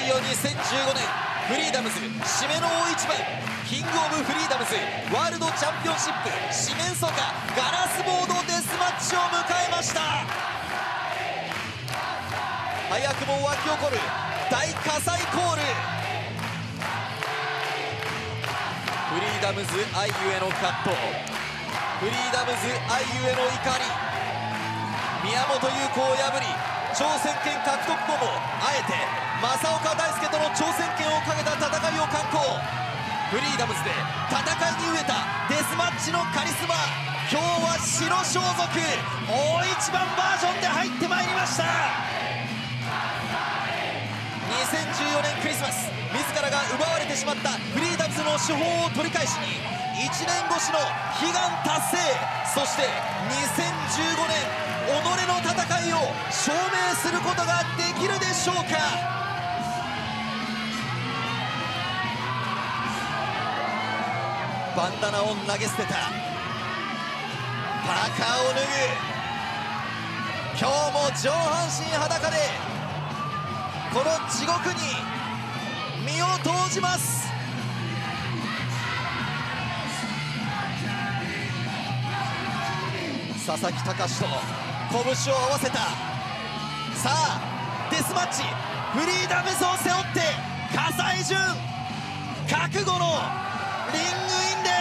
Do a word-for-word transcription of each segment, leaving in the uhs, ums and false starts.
いよにせんじゅうごねんフリーダムズ締めの大一番、キングオブフリーダムズワールドチャンピオンシップ四面楚歌ガラスボードデスマッチを迎えました。早くも沸き起こる大火災コール。フリーダムズ愛ゆえの葛藤、フリーダムズ愛ゆえの怒り、宮本優子を破り挑戦権獲得後もあえて正岡大輔との挑戦権をかけた戦いを敢行。フリーダムズで戦いに飢えたデスマッチのカリスマ、今日は白装束大一番バージョンで入ってまいりました。にせんじゅうよねんクリスマス、自らが奪われてしまったフリーダムズの手法を取り返しにいちねんごしの悲願達成、そしてにせんじゅうごねん己の戦いを証明することができるでしょうか。バンダナを投げ捨てた、パーカーを脱ぐ、今日も上半身裸でこの地獄に身を投じます。佐々木隆と拳を合わせた。さあデスマッチ、フリーダムズを背負って葛西潤覚悟のリングインです。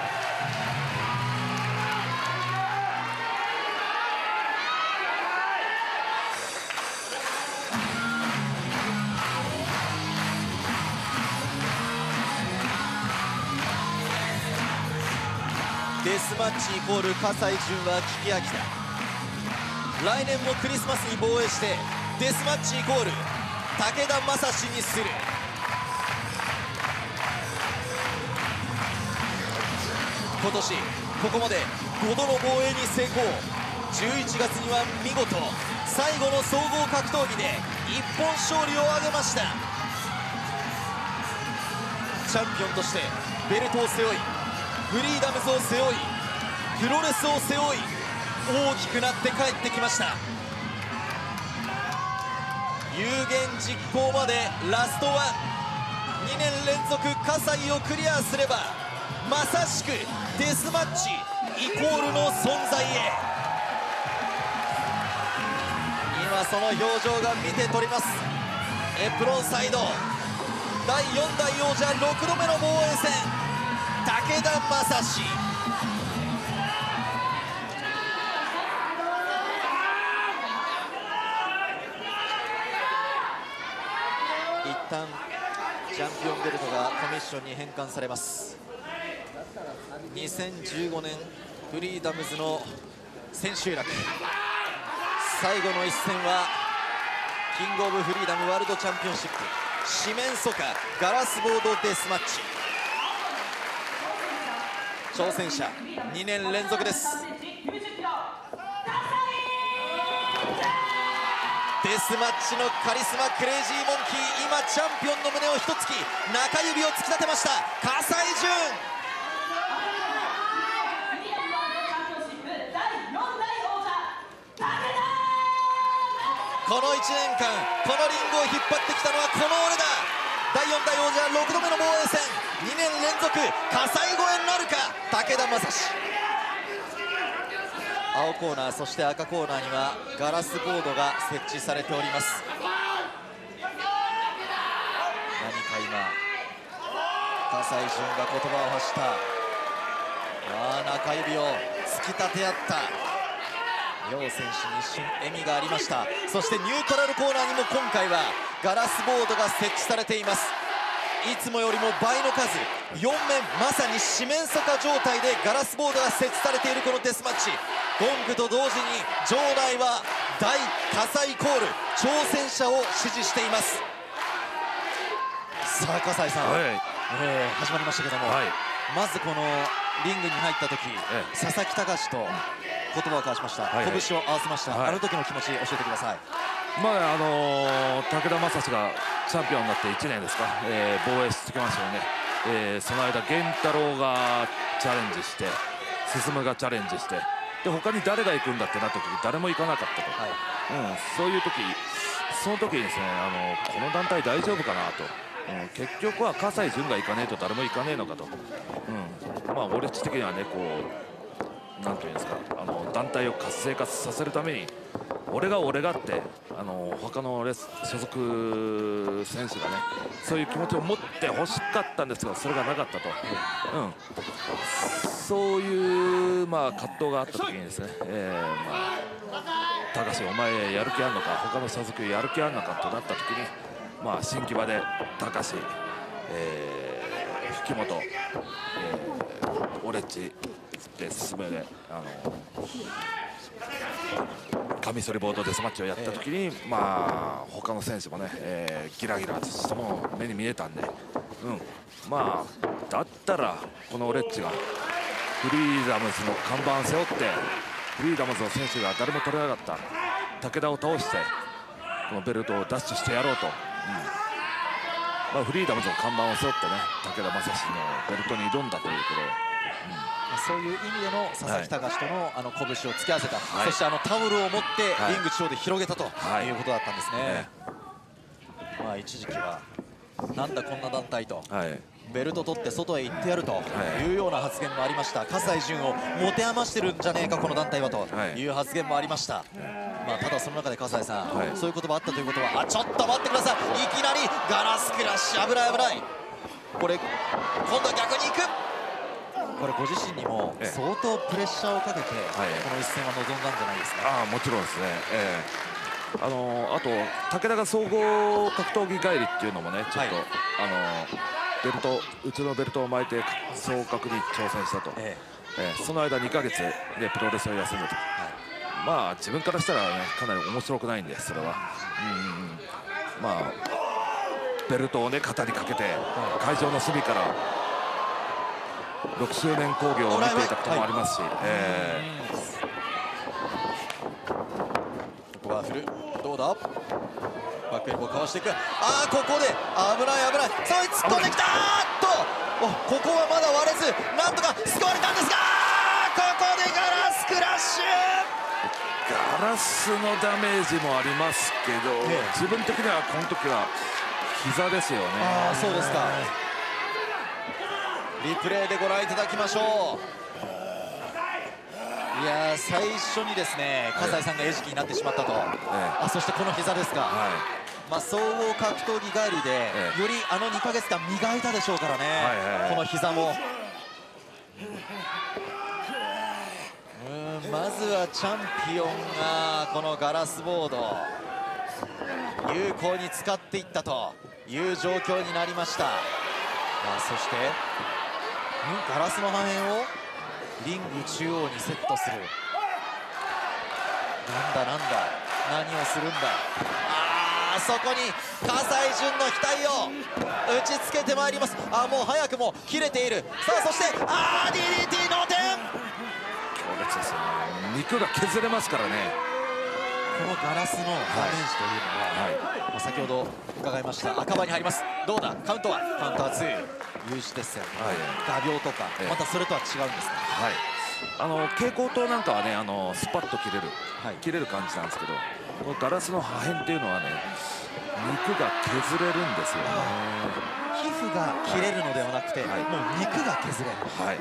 デスマッチイコール葛西潤は聞き飽きた。来年もクリスマスに防衛してデスマッチイコール武田正史にする。今年ここまでごどの防衛に成功。じゅういちがつには見事最後の総合格闘技で一本勝利を挙げました。チャンピオンとしてベルトを背負い、フリーダムズを背負い、プロレスを背負い、大きくなって帰ってきました。有言実行までラストワン、にねん連続葛西をクリアすればまさしくデスマッチイコールの存在へ。今その表情が見て取ります。エプロンサイド、だいよんだい王者ろくどめの防衛戦、武田正史。一旦チャンピオンベルトがコミッションに返還されます。にせんじゅうごねんフリーダムズの千秋楽、最後の一戦はキングオブフリーダムワールドチャンピオンシップ四面楚歌ガラスボードデスマッチ。挑戦者にねん連続です。デスマッチのカリスマクレイジーモンキー、今チャンピオンの胸を一突き中指を突き立てました。葛西潤、このいちねんかんこのリングを引っ張ってきたのはこの俺だ。だいよんだい王者ろくどめの防衛戦、にねん連続葛西超えなるか武田正史。青コーナーそして赤コーナーにはガラスボードが設置されております。何か今葛西潤が言葉を発した。あー、中指を突き立て合った。両選手に一瞬笑みがありました。そしてニュートラルコーナーにも今回はガラスボードが設置されています。いつもよりも倍の数、よんめんまさに四面楚歌状態でガラスボードが設置されているこのデスマッチ。ゴングと同時に場内は大葛西コール、挑戦者を支持しています。さあ葛西さん、はい、えー、始まりましたけども、はい、まずこのリングに入った時、ええ、佐々木隆と言葉を交わしました。はいはい、拳を合わせました、はい、あの時の気持ち教えてください。 まああのー、武田正史がチャンピオンになっていちねんですか、えー、防衛し続けましたよね。えー、その間源太郎がチャレンジして、進がチャレンジして、で他に誰が行くんだってなった時誰も行かなかったと、はい、うん、そういう時その時にですね、あのこの団体大丈夫かなと、うん、結局は葛西潤が行かねえと誰も行かねえのかと、うん、まあ俺的にはね、こうなんていうんですか、あの団体を活性化させるために俺が俺がってあの他のレス所属選手がねそういう気持ちを持ってほしかったんですが、それがなかったと、うん、そういうまあ葛藤があった時にですね、えー、まあ高橋お前やる気あるのか、他の所属やる気あるのかとなった時に、まあ新木場で高橋、えー、吹本、えー、オレッジで進めであのカミソリボードデスマッチをやった時に、えー、まあ他の選手もね、えー、ギラギラとしたもの目に見えたんで、うん、まあだったらこのオレッジがフリーダムズの看板を背負って、フリーダムズの選手が誰も取れなかった武田を倒してこのベルトを奪取してやろうと、うん、まあ、フリーダムズの看板を背負ってね武田正史のベルトに挑んだということで、 うん、そういう意味での佐々木隆との、はい、あの拳を突き合わせた、はい、そしてあのタオルを持ってリング中央で広げたということだったんですね。はい、まあ一時期はなんだこんな団体と、はい、ベルト取って外へ行ってやるというような発言もありました。葛西潤を持て余してるんじゃねえかこの団体はという発言もありました。まあただその中で葛西さん、はい、そういう言葉あったということは、あちょっと待ってください、いきなりガラスクラッシュ、危ない危ない、これ今度は逆に行く、これご自身にも相当プレッシャーをかけてこの一戦は臨んだんじゃないですか。 ああもちろんですね、えーあのー、あと武田が総合格闘技帰りっていうのもねちょっと、はい、あのー、ベルトうちのベルトを巻いて総格に挑戦したと、えええー、その間にかげつでプロレスを休むと、はい、まあ自分からしたらねかなり面白くないんでそれは、うんうんうん、まあベルトをね肩にかけて会場の隅からろくしゅうねん興行を見ていたこともありますし、えここは振る、どうだ、バックエルボーかわしていく、ああここで危ない危ない、さあ突っ込んできたーっと、おここはまだ割れずなんとか救われたんですが、ここでガラスクラッシュ、 ガラスのダメージもありますけど、ええ、自分的にはこの時は膝ですよね。 ああそうですか、リプレイでご覧いただきましょう。いや最初にですね葛西さんが餌食になってしまったと、ええ、あそしてこの膝ですか、はい、まあ総合格闘技帰りで、ええ、よりあのにかげつかん磨いたでしょうからね、はいはいはい、この膝もうんまずはチャンピオンがこのガラスボード有効に使っていったという状況になりました。あそしてんガラスの破片をリング中央にセットする、なんだなんだ何をするんだ、あーそこに葛西潤の額を打ちつけてまいります。あもう早くも切れている、さあそしてあー ディーディーティー 同点、 強烈ですよね、肉が削れますからね、 このガラスのダメージというのは、はいはい、まあ先ほど伺いました赤羽に入ります、どうだカウントはカウントはツー、有刺鉄線、はい、画鋲とか、ええ、またそれとは違うんですか、 はい、あの蛍光灯なんかはねあのスパッと切れる、はい、切れる感じなんですけど、このガラスの破片っていうのはね肉が削れるんですよね。 皮膚が切れるのではなくて、はい、もう肉が削れる、はい、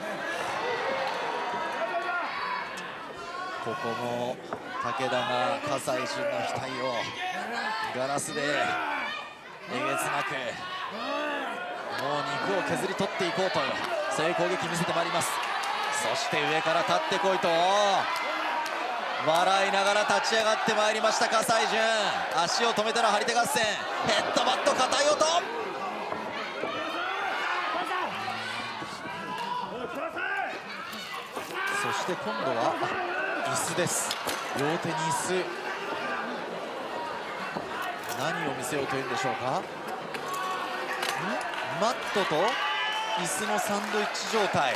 ここも武田が葛西潤の額をガラスでえげつなくもう肉を削り取っていこうというそういう攻撃見せてまいります。そして上から立ってこいと笑いながら立ち上がってまいりました葛西潤、足を止めたら張り手合戦、ヘッドバット硬い音、そして今度は椅子です、両手に椅子、何を見せようというんでしょうか、マットと椅子のサンドイッチ状態、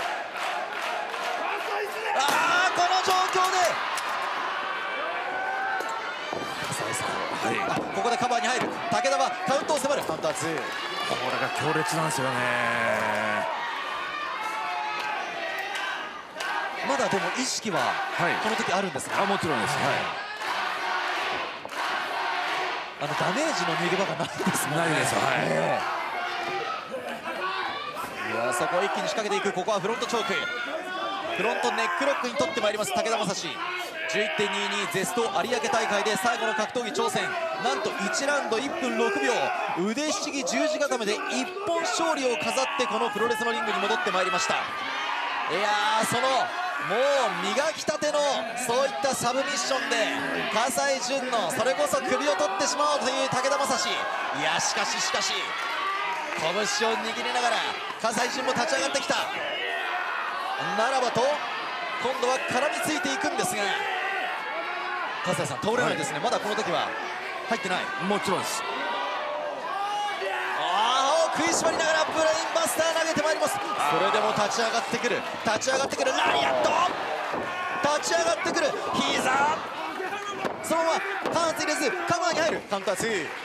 ああこの状況で葛西さん、はい、あここでカバーに入る武田はカウントを迫る、カウントはツー、 これが強烈なんですよね。 まだでも意識はこの時あるんですか、 はい、あもちろんです、はい、 あのダメージの逃げ場がないですもんね。 ないですよ、はい、 えー、いやそこを一気に仕掛けていく。ここはフロントチョーク、フロントネックロックに取ってまいります武田正史。 じゅういってんにじゅうに ゼスト有明大会で最後の格闘技挑戦、なんといちラウンドいっぷんろくびょう、腕ひしぎ十字固めで一本勝利を飾ってこのプロレスのリングに戻ってまいりました。いやーそのもう磨きたてのそういったサブミッションで葛西潤のそれこそ首を取ってしまおうという武田正史。いやしかししかし拳を握りながら葛西潤も立ち上がってきたならばと今度は絡みついていくんですが、葛西さん倒れないですね、はい、まだこの時は入ってない。 もちろんです。 ああ食いしばりながらブレインバスター投げてまいります。それでも立ち上がってくる立ち上がってくるラリアット、立ち上がってくる膝、そのままパンツ入れずカバーに入るカウンターツー。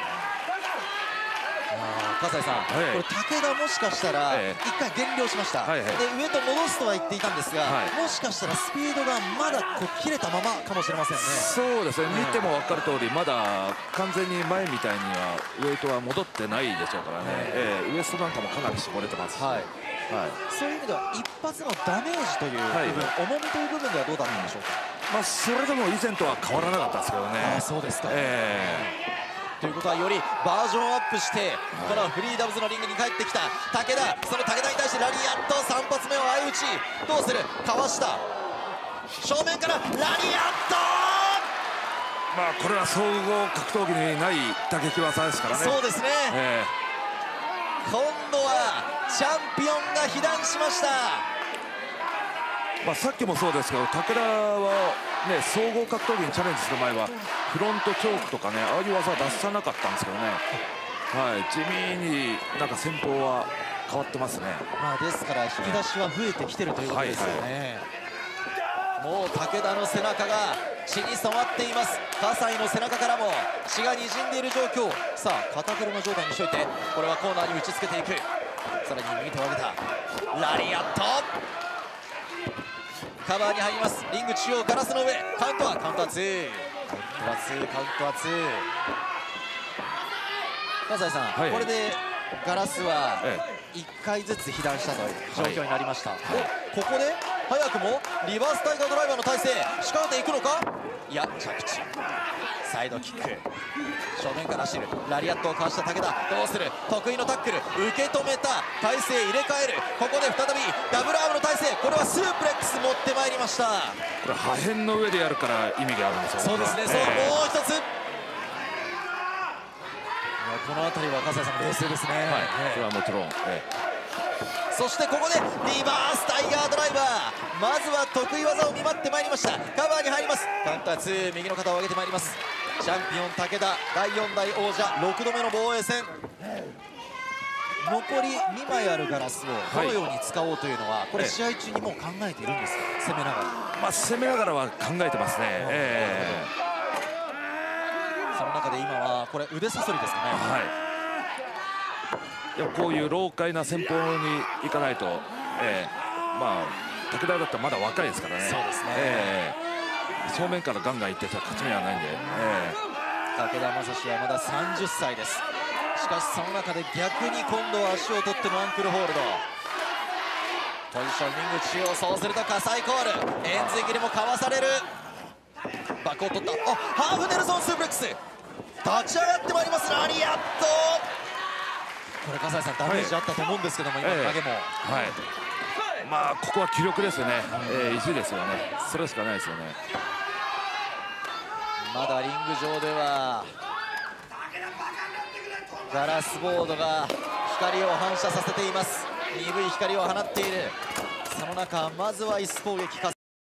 葛西さん、はい、これ武田もしかしたらいっかい減量しました、はいはい、で上と戻すとは言っていたんですが、はい、もしかしたらスピードがまだこう切れたままかもしれませんね。 そうですね、見ても分かる通りまだ完全に前みたいにはウエイトは戻ってないでしょうからね、えー、ウエストなんかもかなり絞れてますし、はいはい、 そういう意味では一発のダメージという部分、はい、重みという部分ではどうだったんでしょうか。 まあ、それでも以前とは変わらなかったですけどね。 あ、そうですか、えーということはよりバージョンアップしてこのフリーダムズのリングに帰ってきた武田、その武田に対してラリアットさん発目を相打ち、どうする、かわした正面からラリアット、 まあこれは総合格闘技にない打撃技ですからね。 そうですね、えー、今度はチャンピオンが被弾しました。 まあさっきもそうですけど武田はね、総合格闘技にチャレンジする前はフロントチョークとかね、ああいう技は出さなかったんですけどね、はい、地味になんか戦法は変わってますね。 まあですから引き出しは増えてきてるということですよね、はいはい、もう武田の背中が血に染まっています。葛西の背中からも血がにじんでいる状況。さあ肩車状態にしといて、これはコーナーに打ちつけていく。さらに右手を上げたラリアット、カバーに入ります。リング中央ガラスの上、カウントはカウントはツー、カウントはツー、カウントはツー。葛西さん、はい、これでガラスはいっかいずつ被弾したという状況になりました、はいはい、ここで早くもリバースタイガードライバーの体勢仕掛けていくのか。いや着地、サイドキック、正面から走るラリアットをかわした武田、どうする、得意のタックル受け止めた、体勢入れ替える、ここで再びダブルアームの体勢、これはスープレックス持ってまいりました。 これ破片の上でやるから意味があるんですよ。 そうですね、そう、えー、もう一つ、この辺りは葛西さん冷静ですね、はい、 それはもちろん、えー、そしてここでリバースタイガードライバー、まずは得意技を見舞ってまいりました。カバーに入ります、カウンターツー、右の肩を上げてまいります。チャンピオン武田、だいよん代王者、ろくどめの防衛戦。残りにまいあるガラスをどのように使おうというのは、はい、これ試合中にもう考えているんですか、攻めながら。 まあ攻めながらは考えてますね、えー、その中で今はこれ腕さそりですかね。はい、 でもこういう老快な戦法にいかないと、えー、まあ武田だったらまだ若いですからね。 そうですね、 えー、正面からガンガンいってたら勝ち目はないんで、えー、武田正史はまださんじゅっさいです。しかしその中で逆に今度は足を取ってのアンクルホールド、ポジショニング中央、そうすると葛西コール、エンズイ切りもかわされる、バックを取った、あ、ハーフネルソンスープレックス、立ち上がってまいります、ラリアット、これ葛西さんダメージあったと思うんですけども、はい、今の投げも、はい、 まあここは気力ですよね、えー、意地ですよね、それしかないですよね。 まだリング上ではガラスボードが光を反射させています。鈍い光を放っている。その中まずは椅子攻撃葛